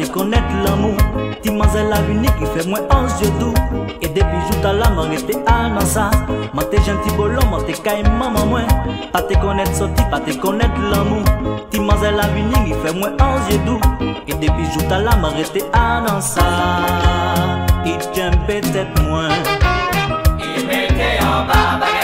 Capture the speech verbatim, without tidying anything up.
te connaître l'amour. Timanzelle la vini qui fait moins onze yeux doux. Et depuis jour t'as la m'arrêter à dans ça. Ma t'es gentil bolon, ma t'es caille maman moins. Pas te connaître sorti, pas te connaître l'amour. Timanzelle la vini qui fait moins onze yeux doux. Et depuis jour t'as la m'arrêter à dans ça. Il tient peut-être moins. Il mettait en bas.